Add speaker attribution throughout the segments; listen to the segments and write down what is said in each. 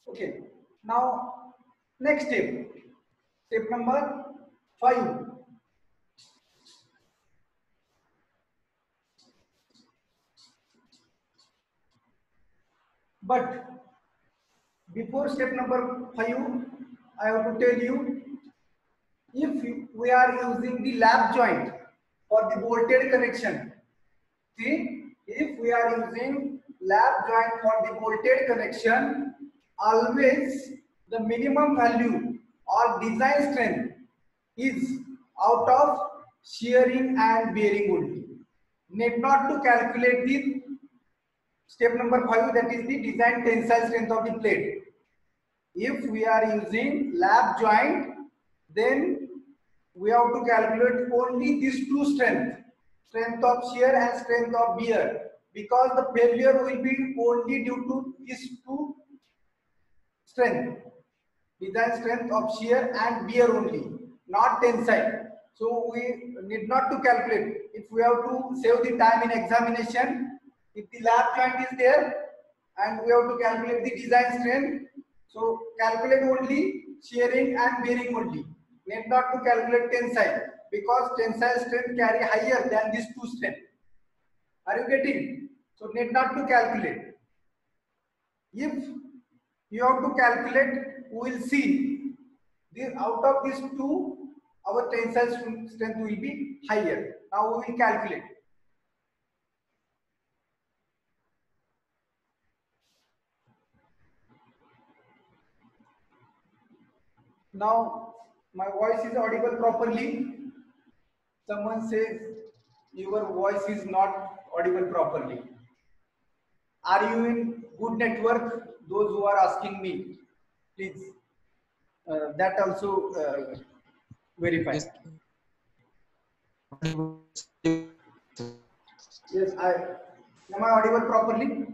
Speaker 1: Okay. Now, next step. Step number 5. But before step number 5, I have to tell you, if we are using the lap joint for the bolted connection, see, if we are using lap joint for the bolted connection, always the minimum value or design strength is out of shearing and bearing only. Need not to calculate the step number 5, that is the design tensile strength of the plate. If we are using lap joint, then we have to calculate only these two strength, strength of shear and strength of bear, because the failure will be only due to these two strength, design strength of shear and bear only, not tensile. So we need not to calculate. If we have to save the time in examination, if the lap joint is there and we have to calculate the design strength, so calculate only shearing and bearing only. Need not to calculate tensile, because tensile strength carry higher than these two strength. Are you getting? So need not to calculate. If you have to calculate, we will see this, out of these two, our tensile strength will be higher. Now we will calculate. Now my voice is audible properly. Someone says your voice is not audible properly. Are you in good network? Those who are asking me, please that also verify.
Speaker 2: Yes.
Speaker 1: Yes, am I audible properly?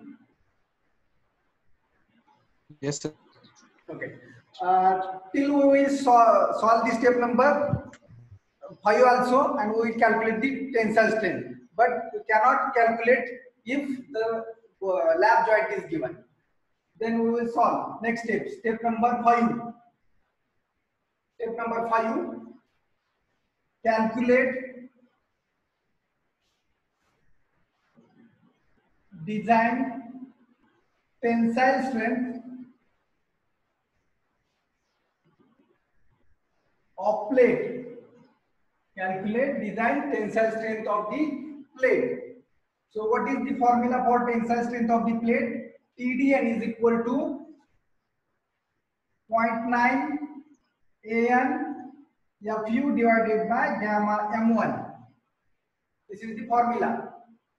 Speaker 2: Yes, sir.
Speaker 1: Okay. Till we will solve the step number 5 also, and we will calculate the tensile strength. But we cannot calculate if the lap joint is given. Then we will solve. Next step, step number 5. Step number 5, calculate design tensile strength of plate. Calculate design tensile strength of the plate. So what is the formula for tensile strength of the plate? TDN is equal to 0.9 AN FU divided by gamma M1. This is the formula.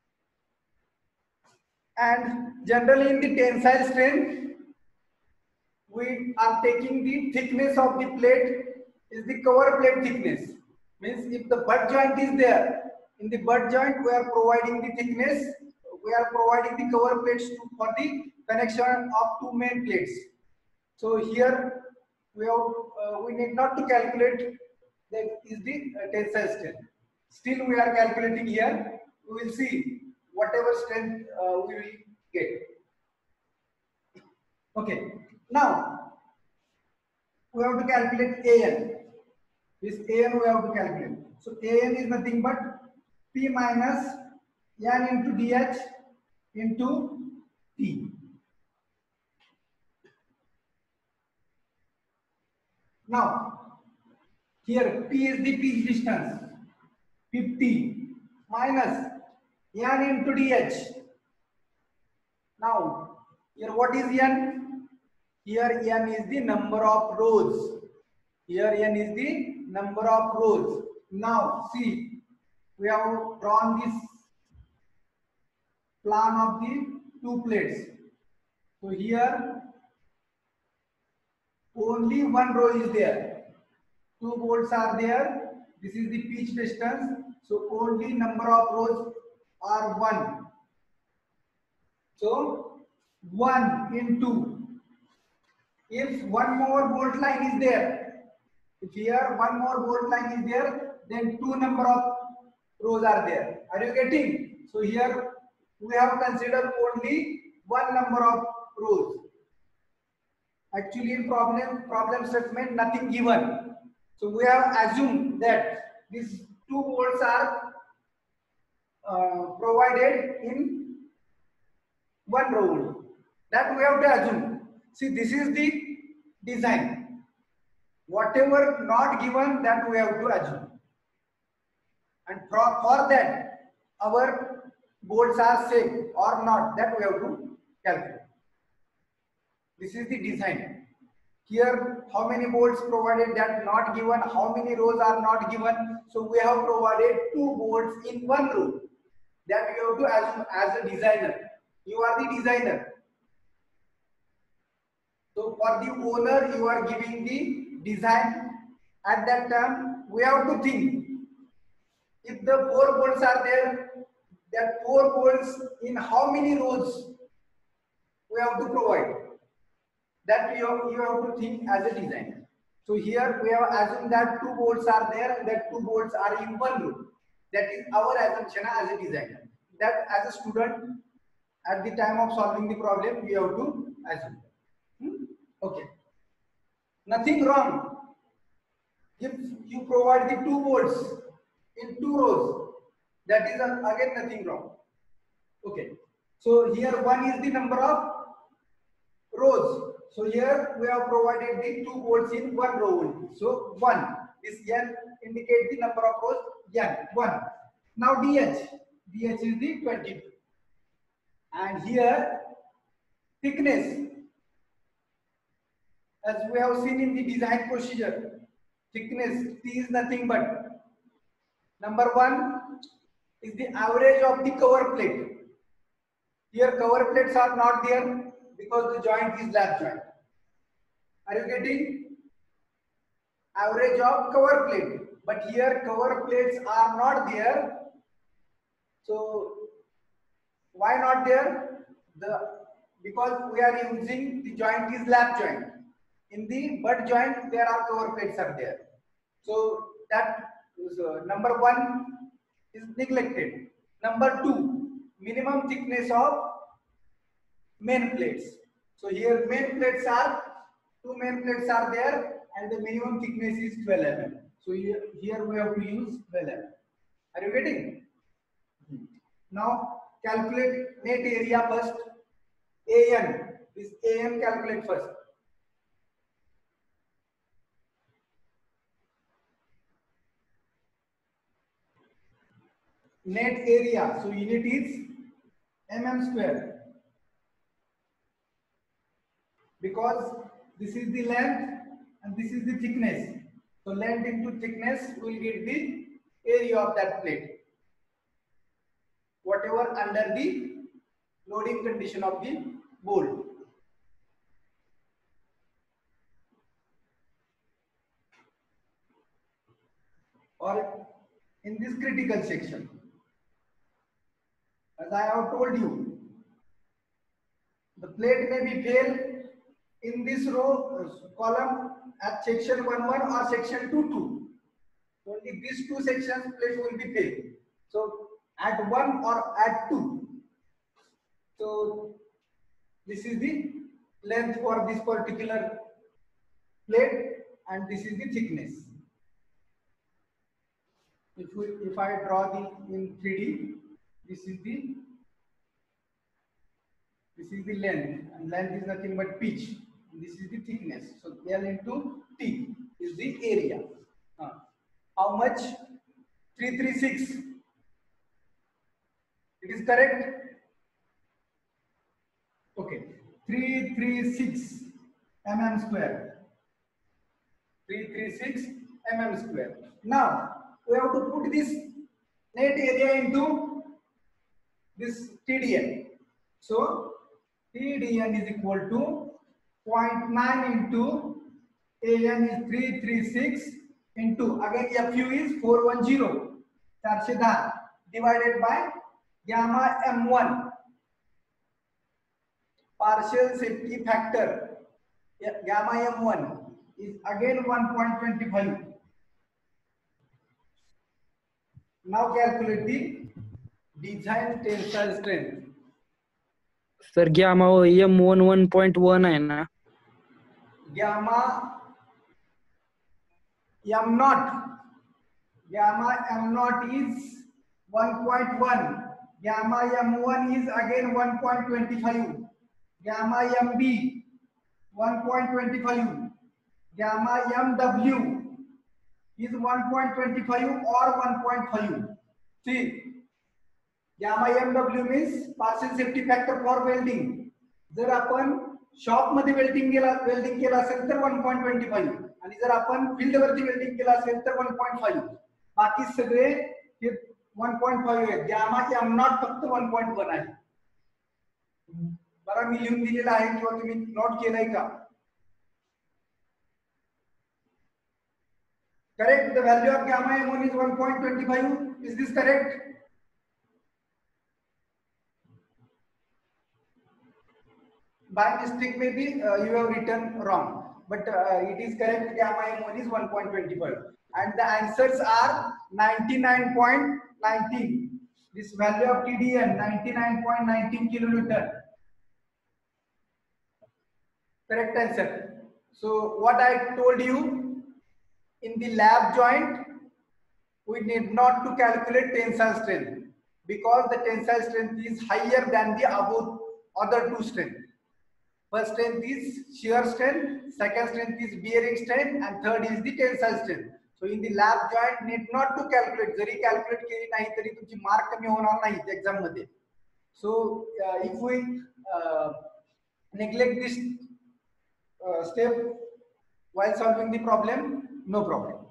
Speaker 1: And generally in the tensile strength, we are taking the thickness of the plate is the cover plate thickness. Means if the butt joint is there, in the butt joint we are providing the thickness, we are providing the cover plates for the connection of two main plates. So here we have we need not to calculate that is the tensile strength. Still we are calculating here. We will see whatever strength we will get. Okay. Now we have to calculate AN. This AN we have to calculate. So AN is nothing but P minus N into DH into T. Now here P is the pitch distance, 50 minus N into DH. Now here what is N? Here N is the number of rows. Here N is the number of rows. Now see, we have drawn this plan of the two plates. So here only one row is there. Two bolts are there. This is the pitch distance. So only number of rows are 1. So 1 into, if one more bolt line is there, if here one more bolt line is there, then 2 number of rows are there. Are you getting? So here we have considered only one number of rows. Actually, in problem statement, nothing given. So we have assumed that these 2 volts are provided in 1 row only. That we have to assume. See, this is the design. Whatever not given, that we have to assume. And for that, our bolts are safe or not, that we have to calculate. This is the design. Here, how many bolts provided, that not given, how many rows are not given. So we have provided 2 bolts in 1 row. That you have to assume as a designer. You are the designer. So for the owner, you are giving the design. At that time, we have to think. If the 4 bolts are there, that 4 bolts in how many rows we have to provide. That you have to think as a designer. So here we have assumed that 2 bolts are there and that 2 bolts are in 1 row. That is our assumption as a designer. That as a student, at the time of solving the problem, we have to assume. Okay. Nothing wrong. If you provide the 2 bolts in 2 rows, that is again nothing wrong. Okay. So here 1 is the number of rows. So here we have provided the 2 bolts in 1 row only. So 1. This N indicates the number of rows. N 1. Now DH. DH is the 22. And here thickness. As we have seen in the design procedure, thickness T is nothing but number 1 is the average of the cover plate. Here cover plates are not there because the joint is lap joint. Are you getting? Average of cover plate. But here cover plates are not there. So why not there? Because we are using the joint is lap joint. In the butt joint there are cover plates are there. So that is, number 1 is neglected. Number 2, minimum thickness of main plates. So here main plates are 2 main plates are there and the minimum thickness is 12 mm. So here we have to use 12 mm. Are you getting? Now calculate net area first. AN. This AN calculate first. Net area. So unit is mm square. Because this is the length and this is the thickness. So length into thickness will get the area of that plate. Whatever under the loading condition of the bolt. Or in this critical section. As I have told you, the plate may be fail in this row column at section 1-1 or section 2-2. Only these 2 sections plate will be fail. So at 1 or at 2. So this is the length for this particular plate and this is the thickness. If I draw the in 3D, this is the length, and length is nothing but pitch. This is the thickness. So L into T is the area. How much? 336. It is correct? Okay. 336 mm square. 336 mm square. Now we have to put this net area into this TDN. So TDN is equal to 0.9 into AN is 336 into again FU is 410 410 divided by gamma M1 partial safety factor. Gamma M1 is again 1.25. Now calculate the design tensile strength.
Speaker 2: Sir gamma M1 1.1 आहे ना.
Speaker 1: gamma m naught. Gamma m naught is 1.1. Gamma m1 is again 1.25. Gamma mb 1.25. Gamma mw is 1.25 or 1.5. See, gamma mw means partial safety factor for welding. जर आपण shop मध्ये welding केलं असेल तर 1.25 आणि जर आपण फील्ड वरती वेल्डिंग केलं असेल तर 1.5. बाकी सगळे हे 1.5 आहेत. गॅमा एम नॉट फक्त 1.1 आहे. बरं मी लिहून दिलेलं आहे किंवा तुम्ही नोट केलंय का? Correct. The value of gamma m1 is 1.25. Is this correct? By mistake maybe you have written wrong, but it is correct. Gamma m1 is 1.25 and the answers are 99.19. This value of TDN 99.19 kilonewton. Correct answer. So what I told you, in the lap joint we need not to calculate tensile strength because the tensile strength is higher than the above other two strength. First strength is shear strength, second strength is bearing strength, and third is the tensile strength. So in the lap joint need not to calculate. Zari calculate केली नाही तरी तुमची mark कमी होणार नाहीत exam मध्ये. So if we neglect this step while solving the problem, no problem.